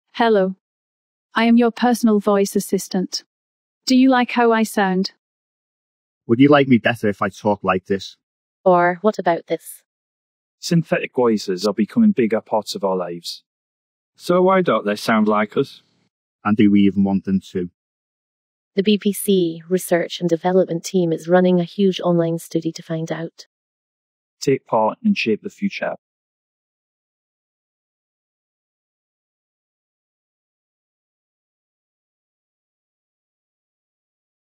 Hello. I am your personal voice assistant. Do you like how I sound? Would you like me better if I talk like this? Or what about this? Synthetic voices are becoming bigger parts of our lives. So why don't they sound like us? And do we even want them to? The BBC Research and Development team is running a huge online study to find out. Take part and shape the future.